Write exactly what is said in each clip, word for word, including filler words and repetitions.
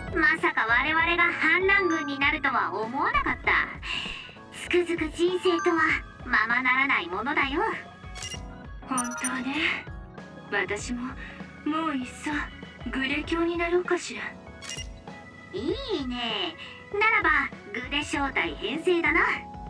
まさか我々が反乱軍になるとは思わなかった。つくづく人生とはままならないものだよ。 本当ね。私ももういっそグレ教になろうかしら。 いいね。ならばグレ正体編成だな。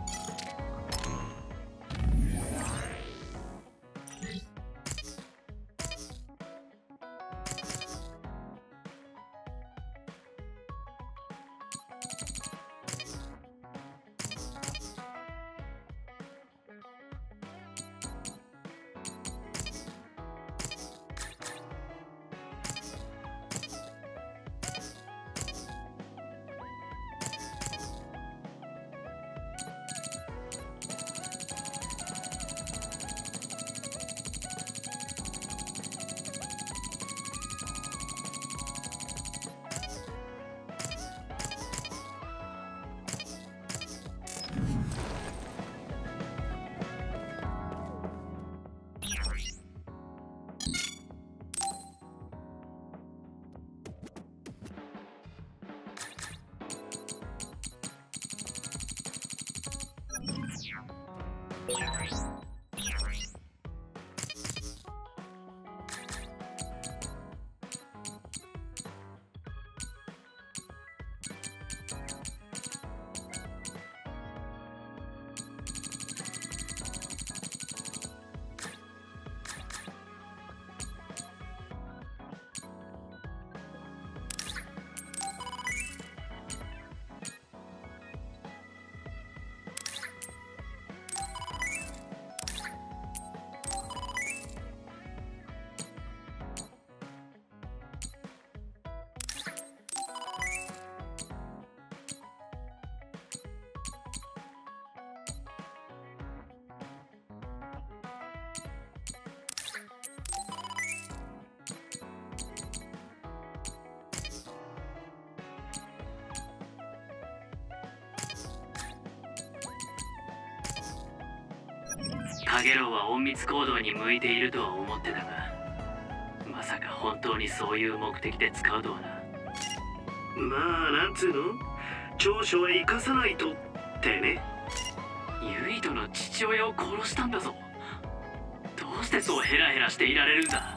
カゲロウは隠密行動に向いているとは思ってたが、まさか本当にそういう目的で使うとはな。 まあなんつうの、長所は生かさないとってね。 ユイトの父親を殺したんだぞ。どうしてそうヘラヘラしていられるんだ。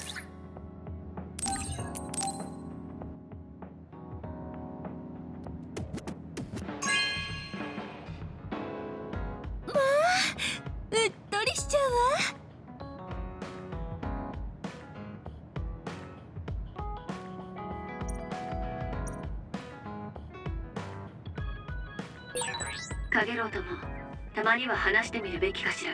カゲロウともたまには話してみるべきかしら。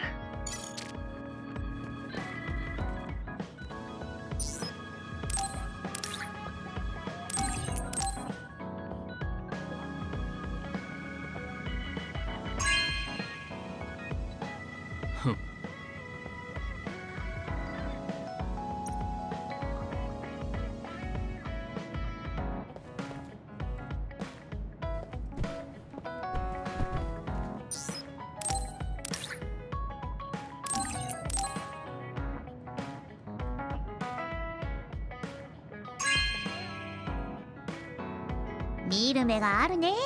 見る目があるね。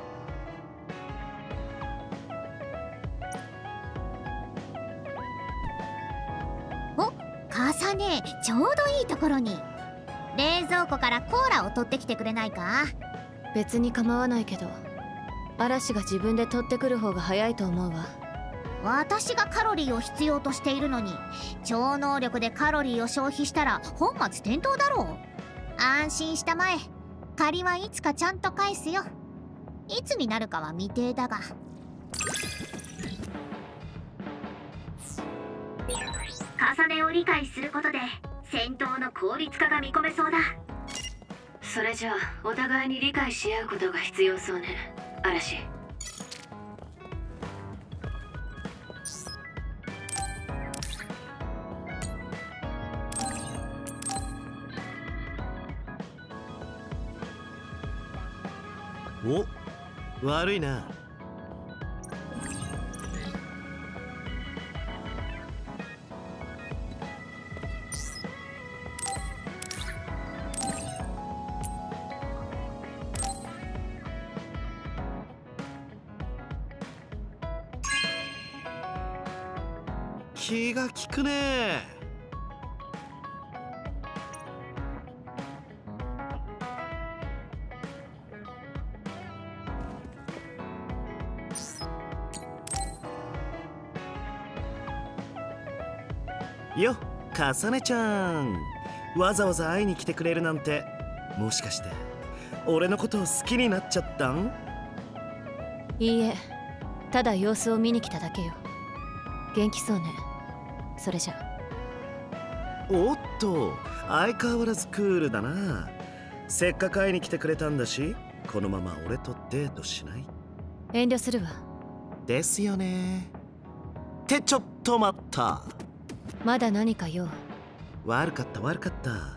お、重ね、ちょうどいいところに。冷蔵庫からコーラを取ってきてくれないか。 別に構わないけど、嵐が自分で取ってくる方が早いと思うわ。 私がカロリーを必要としているのに、超能力でカロリーを消費したら本末転倒だろう。安心したまえ。借りはいつかちゃんと返すよ。いつになるかは未定だが。 重ねを理解することで戦闘の効率化が見込めそうだ。それじゃあお互いに理解し合うことが必要そうね、嵐。 お、悪いな。 気が利くね。よっ、かさねちゃん、わざわざ会いに来てくれるなんて、もしかして俺のことを好きになっちゃったん？ いいえ、ただ様子を見に来ただけよ。元気そうね。それじゃ。 おっと、相変わらずクールだな。せっかく会いに来てくれたんだし、このまま俺とデートしない？ 遠慮するわ。 ですよね。ってちょっと待った。 まだ何か用？ 悪かった悪かった。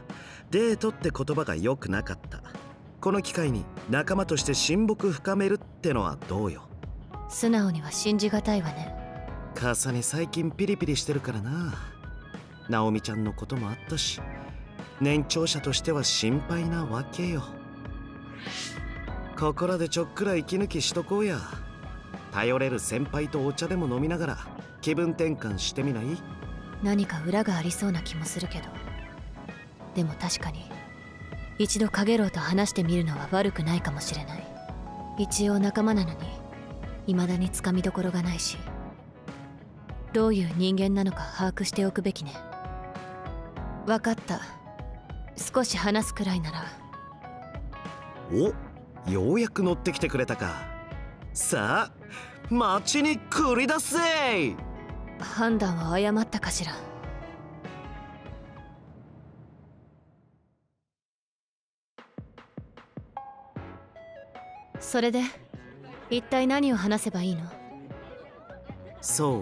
デートって言葉が良くなかった。この機会に仲間として親睦深めるってのはどうよ。 素直には信じがたいわね。 かさね最近ピリピリしてるからな。ナオミちゃんのこともあったし、年長者としては心配なわけよ。ここらでちょっくら息抜きしとこうや。頼れる先輩とお茶でも飲みながら気分転換してみない？ 何か裏がありそうな気もするけど、でも確かに一度カゲロウと話してみるのは悪くないかもしれない。一応仲間なのに未だにつかみどころがないし、どういう人間なのか把握しておくべきね。分かった。少し話すくらいなら。 お、ようやく乗ってきてくれたか。さあ街に繰り出せ。 判断を誤ったかしら。それで一体何を話せばいいの？ そうね、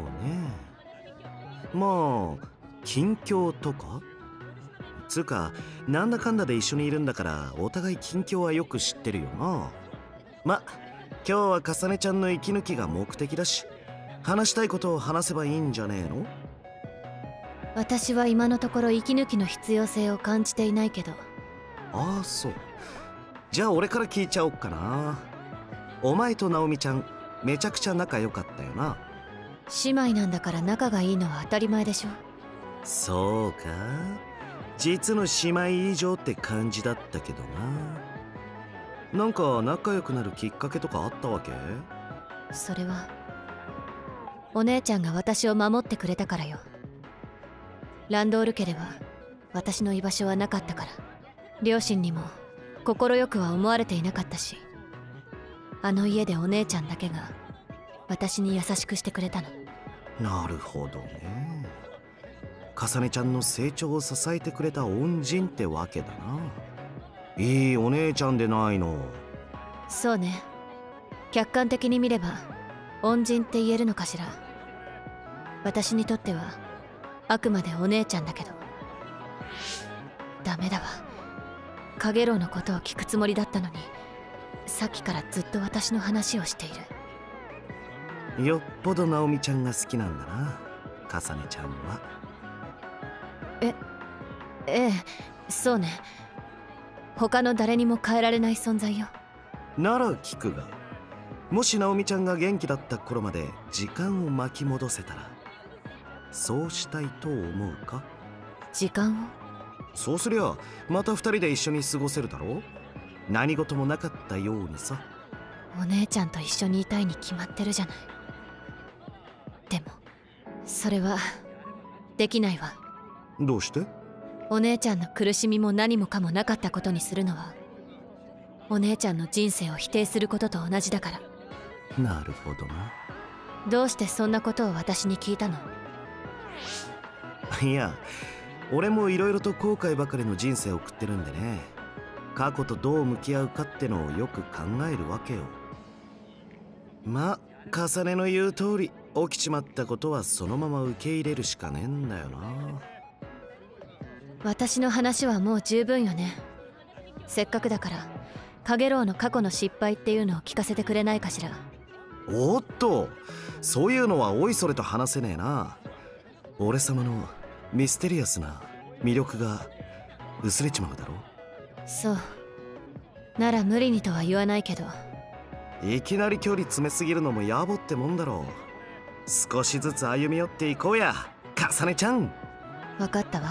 まあ近況とかつうか、なんだかんだで一緒にいるんだからお互い近況はよく知ってるよな。ま、今日はかさねちゃんの息抜きが目的だし、話したいことを話せばいいんじゃねえの？ 私は今のところ息抜きの必要性を感じていないけど。 ああ、そう。じゃあ俺から聞いちゃおっかな。お前とナオミちゃんめちゃくちゃ仲良かったよな。 姉妹なんだから仲がいいのは当たり前でしょ。 そうか、実の姉妹以上って感じだったけどな。なんか仲良くなるきっかけとかあったわけ？ それはお姉ちゃんが私を守ってくれたからよ。ランドール家では私の居場所はなかったから、両親にも快くは思われていなかったし、あの家でお姉ちゃんだけが私に優しくしてくれたの。 なるほどね。かさねちゃんの成長を支えてくれた恩人ってわけだな。いいお姉ちゃんでないの。 そうね、客観的に見れば恩人って言えるのかしら。私にとってはあくまでお姉ちゃんだけど。ダメだわ、カゲロウのことを聞くつもりだったのに、さっきからずっと私の話をしている。 よっぽどナオミちゃんが好きなんだな、かさねちゃんは。 え、ええ、そうね。他の誰にも変えられない存在よ。 なら聞くが、もしナオミちゃんが元気だった頃まで時間を巻き戻せたら、そうしたいと思うか？ 時間を？ そうすりゃまた二人で一緒に過ごせるだろう。何事もなかったようにさ。 お姉ちゃんと一緒にいたいに決まってるじゃない。でもそれはできないわ。 どうして？ お姉ちゃんの苦しみも何もかもなかったことにするのは、お姉ちゃんの人生を否定することと同じだから。 なるほどな。 どうしてそんなことを私に聞いたの？ いや、俺もいろいろと後悔ばかりの人生を送ってるんでね、過去とどう向き合うかってのをよく考えるわけよ。まあかさねの言う通り、起きちまったことはそのまま受け入れるしかねえんだよな。 私の話はもう十分よね。せっかくだからカゲロウの過去の失敗っていうのを聞かせてくれないかしら。 おっと、そういうのはおいそれと話せねえな。俺様のミステリアスな魅力が薄れちまうだろ。 そうなら無理にとは言わないけど。 いきなり距離詰めすぎるのも野暮ってもんだろう。少しずつ歩み寄っていこうや、 かさねちゃん。 分かったわ。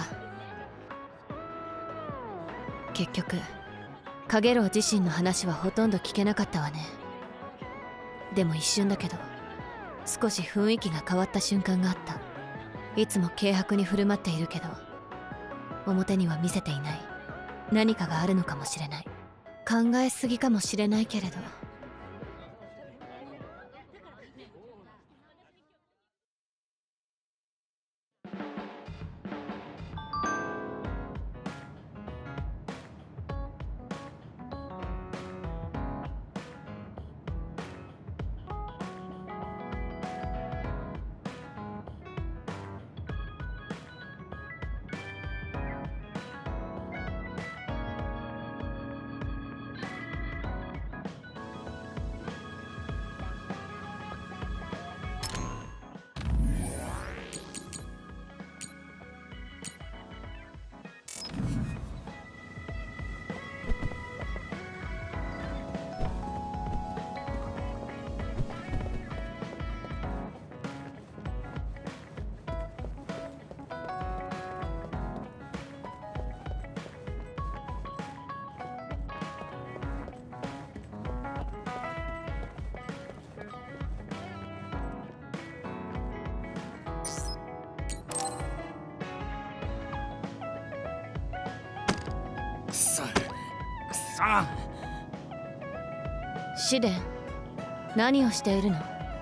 結局カゲロウ自身の話はほとんど聞けなかったわね。でも一瞬だけど少し雰囲気が変わった瞬間があった。いつも軽薄に振る舞っているけど表には見せていない何かがあるのかもしれない。考えすぎかもしれないけれど。試練、何をしているの？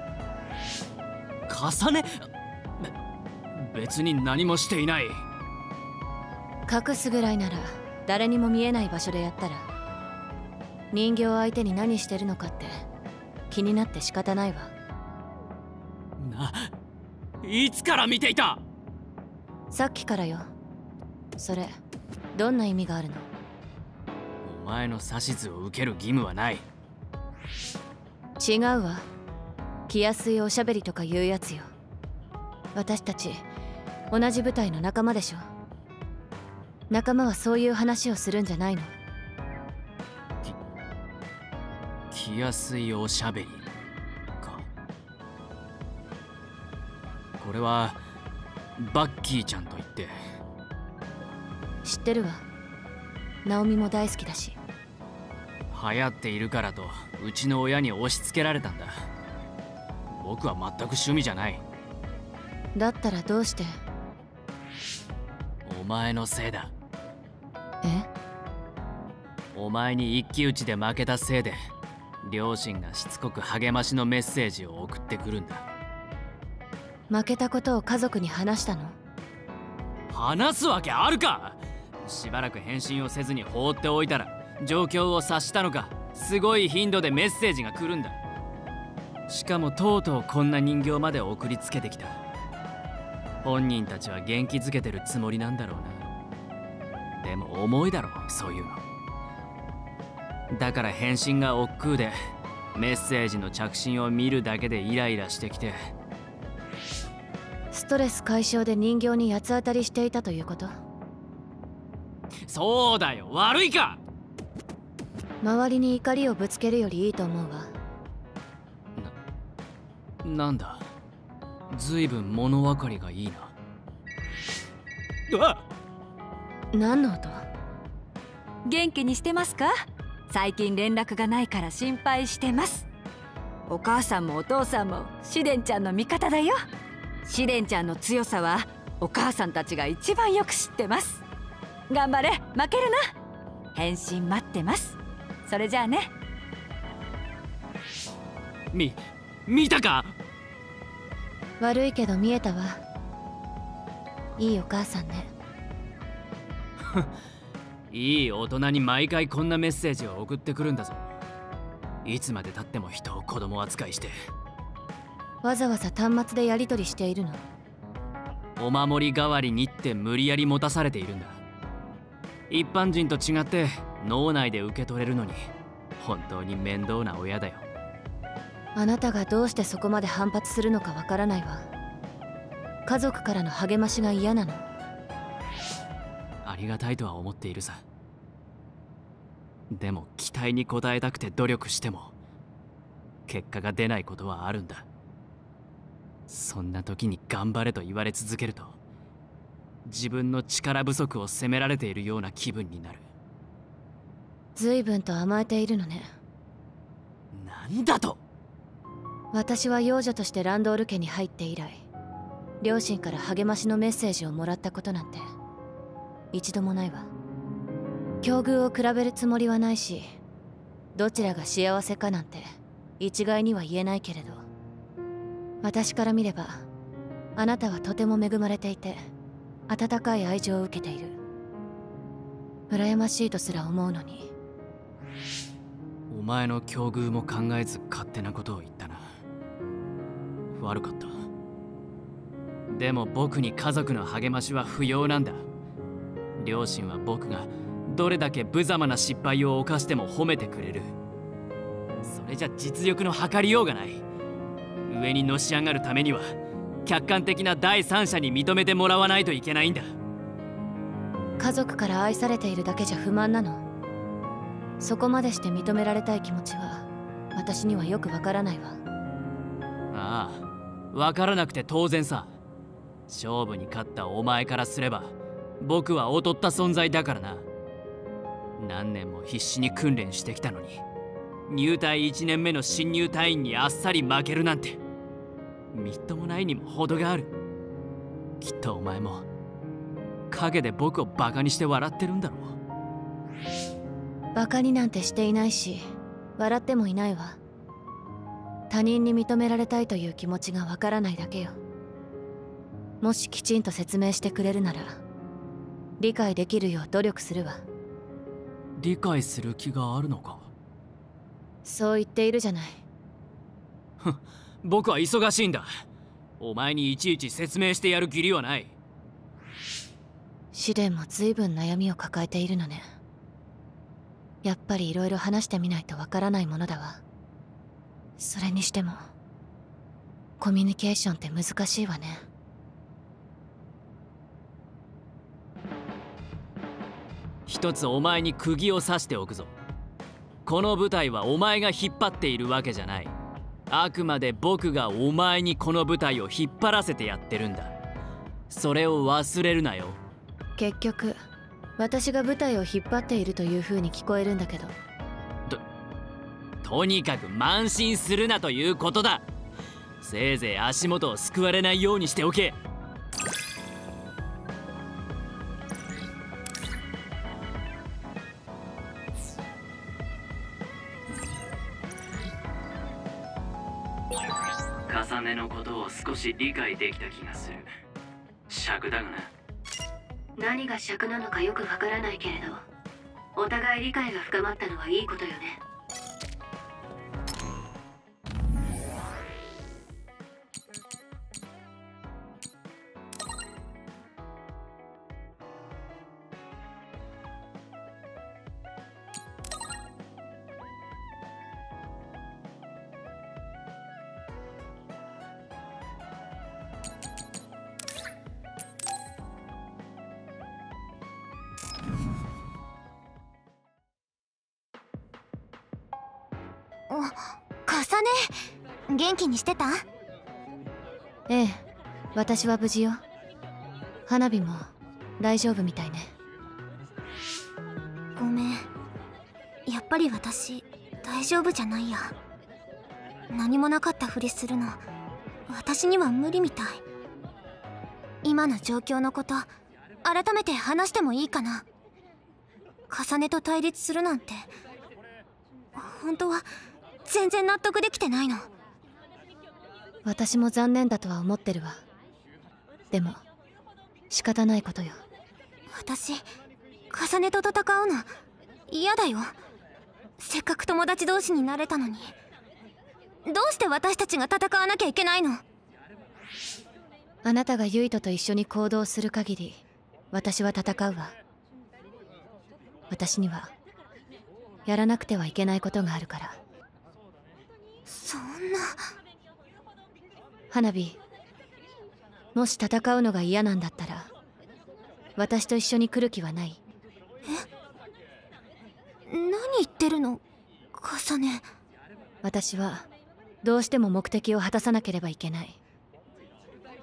重ね？べ別に何もしていない。 隠すぐらいなら誰にも見えない場所でやったら。人形相手に何してるのかって気になって仕方ないわ。 な、いつから見ていた？ さっきからよ。それどんな意味があるの？ お前の指図を受ける義務はない。 違うわ。気安いおしゃべりとか言うやつよ。私たち同じ部隊の仲間でしょ。仲間はそういう話をするんじゃないの？ き気安いおしゃべりか。これはバッキーちゃんと言って。 知ってるわ。ナオミも大好きだし。 流行っているからとうちの親に押し付けられたんだ。僕は全く趣味じゃない。 だったらどうして？ お前のせいだ。 え？ お前に一騎打ちで負けたせいで両親がしつこく励ましのメッセージを送ってくるんだ。 負けたことを家族に話したの？ 話すわけあるか。しばらく返信をせずに放っておいたら状況を察したのか、すごい頻度でメッセージが来るんだ。しかもとうとうこんな人形まで送りつけてきた。本人たちは元気づけてるつもりなんだろうな。でも重いだろそういうの。だから返信が億劫でメッセージの着信を見るだけでイライラしてきて。 ストレス解消で人形に八つ当たりしていたということ？ そうだよ、悪いか。 周りに怒りをぶつけるよりいいと思うわ。 な、なんだ、ずいぶん物分かりがいいな。うわっ！ 何の音？ 元気にしてますか？最近連絡がないから心配してます。お母さんもお父さんもシデンちゃんの味方だよ。シデンちゃんの強さはお母さんたちが一番よく知ってます。頑張れ、負けるな。返信待ってます。それじゃあね。 み、見たか？ 悪いけど見えたわ。いいお母さんね。 いい大人に毎回こんなメッセージを送ってくるんだぞ。いつまでたっても人を子供扱いして。 わざわざ端末でやり取りしているの？ お守り代わりにって無理やり持たされているんだ。一般人と違って脳内で受け取れるのに本当に面倒な親だよ。 あなたがどうしてそこまで反発するのかわからないわ。家族からの励ましが嫌なの？ ありがたいとは思っているさ。でも期待に応えたくて努力しても結果が出ないことはあるんだ。 そんな時に頑張れと言われ続けると、自分の力不足を責められているような気分になる。 随分と甘えているのね。 なんだと。 私は養女としてランドール家に入って以来、両親から励ましのメッセージをもらったことなんて一度もないわ。境遇を比べるつもりはないし、どちらが幸せかなんて一概には言えないけれど、私から見ればあなたはとても恵まれていて、温かい愛情を受けている。羨ましいとすら思うのに。 お前の境遇も考えず勝手なことを言ったな。悪かった。でも僕に家族の励ましは不要なんだ。両親は僕がどれだけ無様な失敗を犯しても褒めてくれる。それじゃ実力の測りようがない。上にのし上がるためには客観的な第三者に認めてもらわないといけないんだ。 家族から愛されているだけじゃ不満なの？そこまでして認められたい気持ちは私にはよくわからないわ。 ああ、わからなくて当然さ。勝負に勝ったお前からすれば僕は劣った存在だからな。何年も必死に訓練してきたのに、入隊いちねんめの新入隊員にあっさり負けるなんてみっともないにも程がある。きっとお前も陰で僕をバカにして笑ってるんだろう。バカになんてしていないし、笑ってもいないわ。他人に認められたいという気持ちがわからないだけよ。もしきちんと説明してくれるなら理解できるよう努力するわ。 理解する気があるのか？ そう言っているじゃない。 僕は忙しいんだ。お前にいちいち説明してやる義理はない。 試練も随分悩みを抱えているのね。やっぱり色々話してみないとわからないものだわ。それにしてもコミュニケーションって難しいわね。 一つお前に釘を刺しておくぞ。この舞台はお前が引っ張っているわけじゃない。あくまで僕がお前にこの舞台を引っ張らせてやってるんだ。それを忘れるなよ。 結局私が舞台を引っ張っているという風に聞こえるんだけど。 ととにかく慢心するなということだ。せいぜい足元をすくわれないようにしておけ。 重ねのことを少し理解できた気がする。尺だがな。 何が尺なのかよくわからないけれど、お互い理解が深まったのはいいことよね。 かさね、元気にしてた？ ええ、私は無事よ。花火も大丈夫みたいね。 ごめん、やっぱり私大丈夫じゃないや。何もなかったふりするの私には無理みたい。今の状況のこと改めて話してもいいかな？重ねと対立するなんて本当は全然納得できてないの。 私も残念だとは思ってるわ。でも仕方ないことよ。 私重ねと戦うの嫌だよ。せっかく友達同士になれたのに、どうして私たちが戦わなきゃいけないの？ あなたがユイトと一緒に行動する限り私は戦うわ。私にはやらなくてはいけないことがあるから。 そんな。 花火、もし戦うのが嫌なんだったら私と一緒に来る気はない？ え？何言ってるの、重ね。 私はどうしても目的を果たさなければいけない。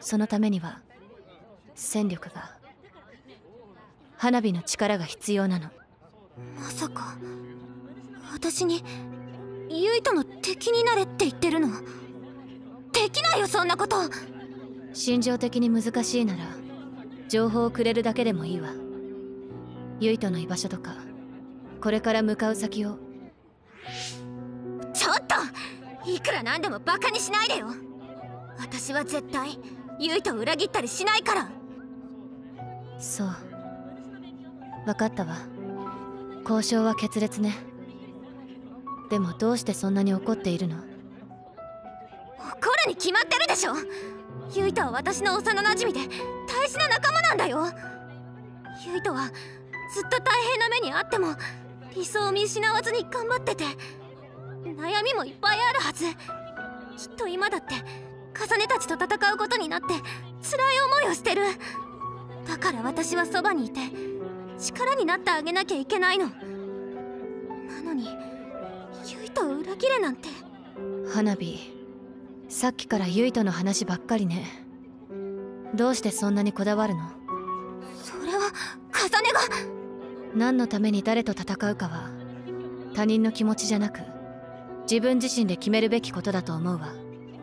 そのためには戦力が、花火の力が必要なの。 まさか私にユイとの敵になれって言ってるの？できないよそんなこと。 心情的に難しいなら情報をくれるだけでもいいわ。ユイとの居場所とかこれから向かう先を。 ちょっといくらなんでもバカにしないでよ。私は絶対ユイと裏切ったりしないから。 そう、分かったわ。交渉は決裂ね。でもどうしてそんなに怒っているの？ 怒るに決まってるでしょ。ユイとは私の幼なじみで大事な仲間なんだよ。ユイとはずっと大変な目にあっても理想を見失わずに頑張ってて、悩みもいっぱいあるはず。きっと今だって重ねたちと戦うことになって辛い思いをしてる。だから私はそばにいて力になってあげなきゃいけないの。なのにユイと裏切れなんて。 花火、さっきからユイとの話ばっかりね。どうしてそんなにこだわるの？ それは重ねが。 何のために誰と戦うかは他人の気持ちじゃなく自分自身で決めるべきことだと思うわ。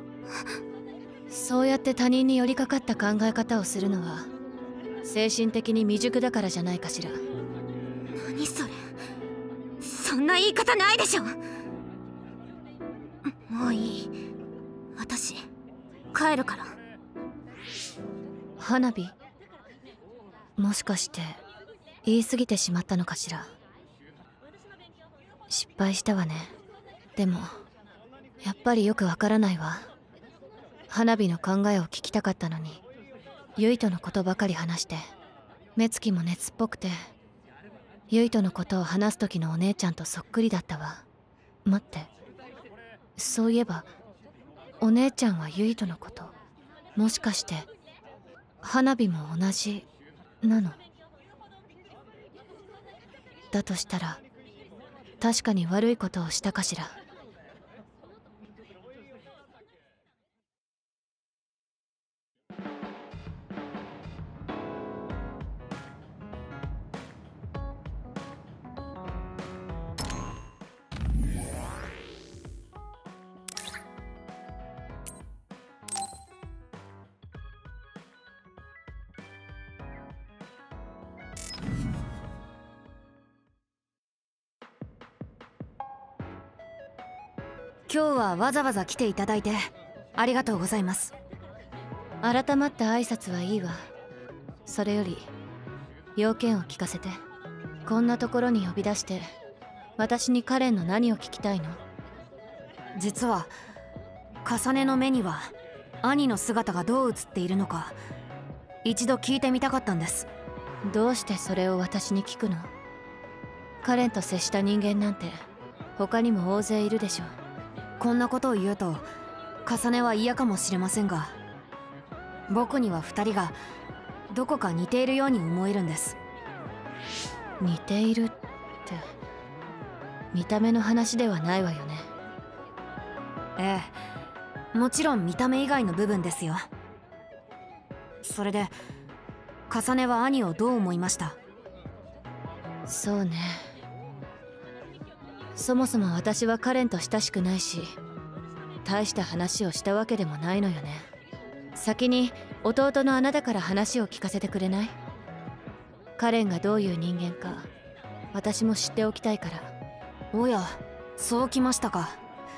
そうやって他人に寄りかかった考え方をするのは精神的に未熟だからじゃないかしら。 何それ、そんな言い方ないでしょ。もういい、私帰るから。 花火、もしかして言い過ぎてしまったのかしら。失敗したわね。でもやっぱりよくわからないわ。花火の考えを聞きたかったのにユイとのことばかり話して、目つきも熱っぽくて、ユイとのことを話す時のお姉ちゃんとそっくりだったわ。待って、そういえばお姉ちゃんはユイとのこと、もしかして花火も同じなの？だとしたら確かに悪いことをしたかしら。 今日はわざわざ来ていただいてありがとうございます。 改まった挨拶はいいわ。それより要件を聞かせて。こんなところに呼び出して私にカレンの何を聞きたいの？ 実は重ねの目には兄の姿がどう映っているのか一度聞いてみたかったんです。 どうしてそれを私に聞くの？カレンと接した人間なんて他にも大勢いるでしょ。 こんなことを言うと重ねは嫌かもしれませんが、僕には二人がどこか似ているように思えるんです。 似ているって見た目の話ではないわよね。 ええ、もちろん見た目以外の部分ですよ。それで重ねは兄をどう思いました？ そうね、そもそも私はカレンと親しくないし大した話をしたわけでもないのよね。先に弟のあなたから話を聞かせてくれない？カレンがどういう人間か私も知っておきたいから。 おや、そうきましたか。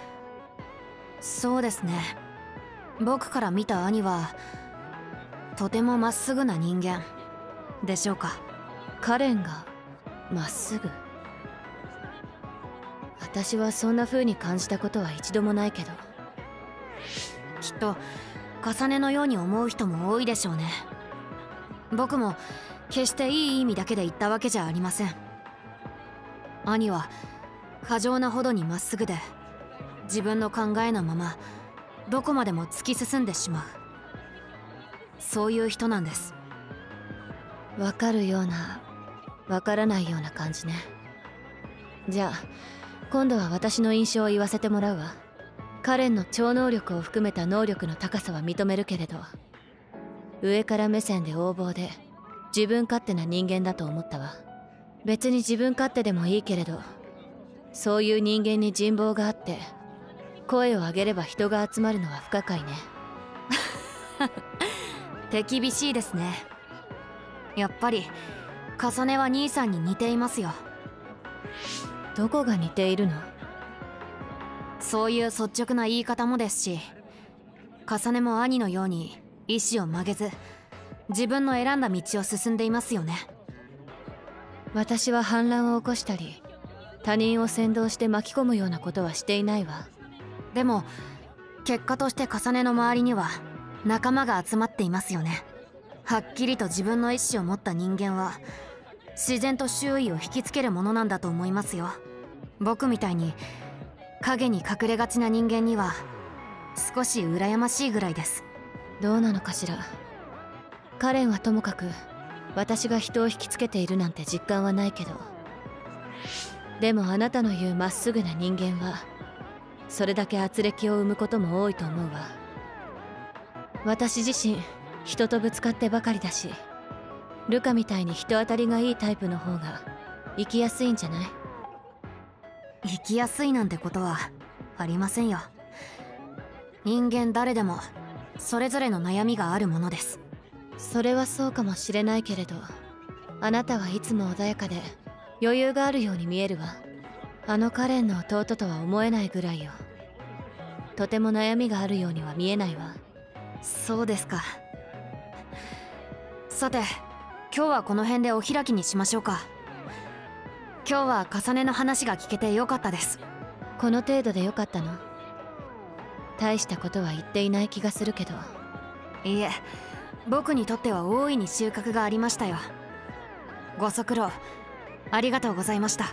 そうですね、僕から見た兄はとてもまっすぐな人間でしょうか。 カレンがまっすぐ？私はそんな風に感じたことは一度もないけど。 きっと重ねのように思う人も多いでしょうね。僕も決していい意味だけで言ったわけじゃありません。兄は過剰なほどにまっすぐで自分の考えのままどこまでも突き進んでしまう、そういう人なんです。 わかるようなわからないような感じね。じゃあ今度は私の印象を言わせてもらうわ。カレンの超能力を含めた能力の高さは認めるけれど、 上から目線で横暴で自分勝手な人間だと思ったわ。別に自分勝手でもいいけれど、そういう人間に人望があって声を上げれば人が集まるのは不可解ね。 手厳しいですね。やっぱり重ねは兄さんに似ていますよ。 どこが似ているの？ そういう率直な言い方もですし、重ねも兄のように意志を曲げず自分の選んだ道を進んでいますよね。 私は反乱を起こしたり他人を扇動して巻き込むようなことはしていないわ。 でも結果として重ねの周りには仲間が集まっていますよね。はっきりと自分の意志を持った人間は自然と周囲を引きつけるものなんだと思いますよ。僕みたいに影に隠れがちな人間には少し羨ましいぐらいです。 どうなのかしら。カレンはともかく私が人を引きつけているなんて実感はないけど、でもあなたの言うまっすぐな人間はそれだけ圧力を生むことも多いと思うわ。私自身人とぶつかってばかりだし、ルカみたいに人当たりがいいタイプの方が生きやすいんじゃない？ 生きやすいなんてことはありませんよ。人間誰でもそれぞれの悩みがあるものです。 それはそうかもしれないけれど、あなたはいつも穏やかで余裕があるように見えるわ。あのカレンの弟とは思えないぐらいよ。とても悩みがあるようには見えないわ。 そうですか。さて今日はこの辺でお開きにしましょうか。今日は重ねの話が聞けてよかったです。 この程度でよかったの？大したことは言っていない気がするけど。 いいえ、僕にとっては大いに収穫がありましたよ。ご足労ありがとうございました。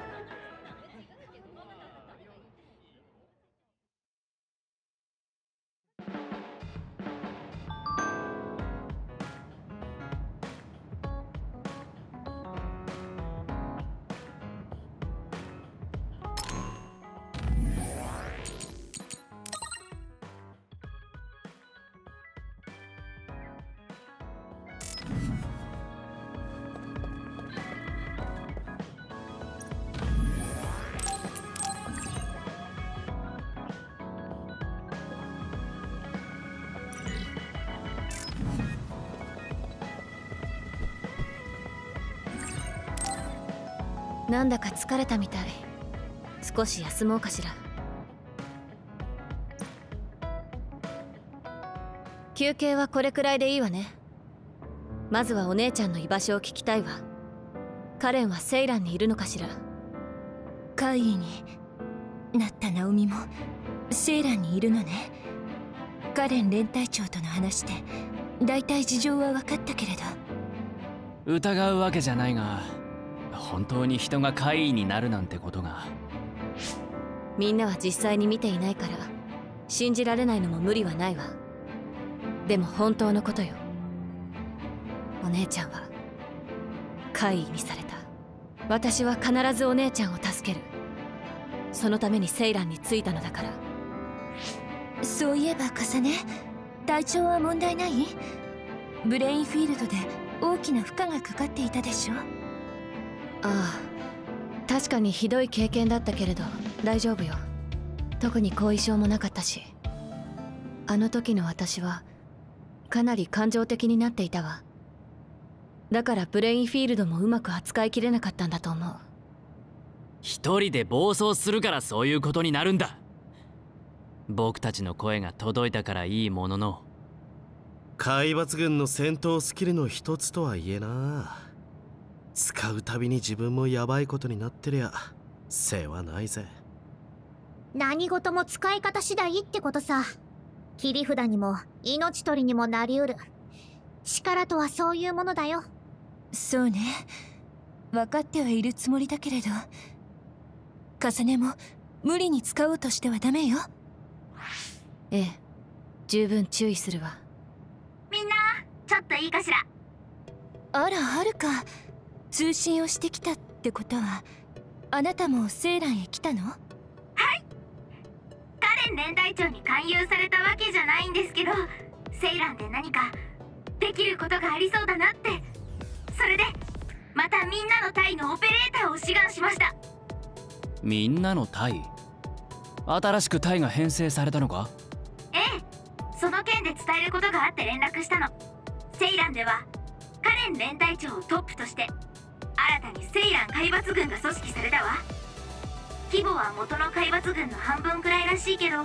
なんだか疲れたみたい。少し休もうかしら。休憩はこれくらいでいいわね。まずはお姉ちゃんの居場所を聞きたいわ。カレンはセイランにいるのかしら。 怪異になったナオミもセイランにいるのね。カレン連隊長との話で大体事情は分かったけれど。 疑うわけじゃないが、本当に人が怪異になるなんてことが。 みんなは実際に見ていないから信じられないのも無理はないわ。でも本当のことよ。お姉ちゃんは怪異にされた。私は必ずお姉ちゃんを助ける。そのためにセイランに着いたのだから。 そういえばカサネ、体調は問題ない？ブレインフィールドで大きな負荷がかかっていたでしょ。 ああ、確かにひどい経験だったけれど大丈夫よ。特に後遺症もなかったし。あの時の私はかなり感情的になっていたわ。だからブレインフィールドもうまく扱いきれなかったんだと思う。 一人で暴走するからそういうことになるんだ。僕たちの声が届いたからいいものの、 海抜群の戦闘スキルの一つとはいえな。使うたびに自分もヤバいことになってりゃ世話ないぜ。 何事も使い方次第ってことさ。切り札にも命取りにもなりうる。力とはそういうものだよ。 そうね、分かってはいるつもりだけれど、カサネも無理に使おうとしてはダメよ。 ええ、十分注意するわ。 みんなちょっといいかしら。 あら、はるか、通信をしてきたってことはあなたもセイランへ来たの？ はい。カレン連隊長に勧誘されたわけじゃないんですけど、セイランで何かできることがありそうだなって。それでまたみんなの隊のオペレーターを志願しました。 みんなの隊？新しく隊が編成されたのか？ ええ、その件で伝えることがあって連絡したの。セイランではカレン連隊長をトップとして新たにセイラン海抜軍が組織されたわ。規模は元の海抜軍の半分くらいらしいけど。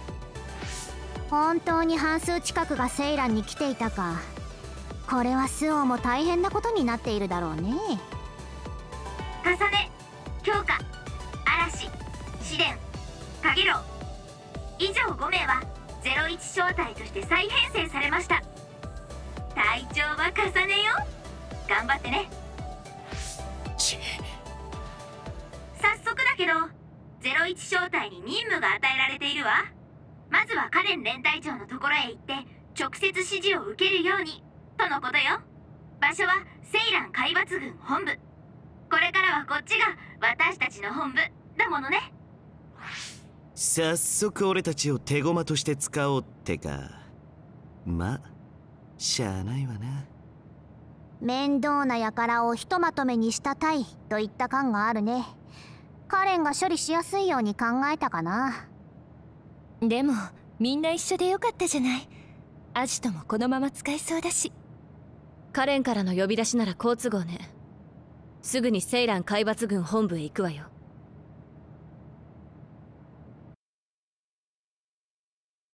本当に半数近くがセイランに来ていたか。これはスオも大変なことになっているだろうね。 重ね、強化、嵐、試練、カゲロウ以上ごめいはゼロいち小隊として再編成されました。隊長は重ねよ。頑張ってね。 ち早速だけどゼロいち小隊に任務が与えられているわ。まずはカレン連隊長のところへ行って直接指示を受けるようにとのことよ。場所はセイラン海抜軍本部。これからはこっちが私たちの本部だものね。 早速俺たちを手駒として使おうってか。ま、しゃあないわな。 面倒な輩をひとまとめにしたたいといった感があるね。カレンが処理しやすいように考えたかな。 でもみんな一緒でよかったじゃない。アジトもこのまま使えそうだし。 カレンからの呼び出しなら好都合ね。すぐにセイラン海抜軍本部へ行くわよ。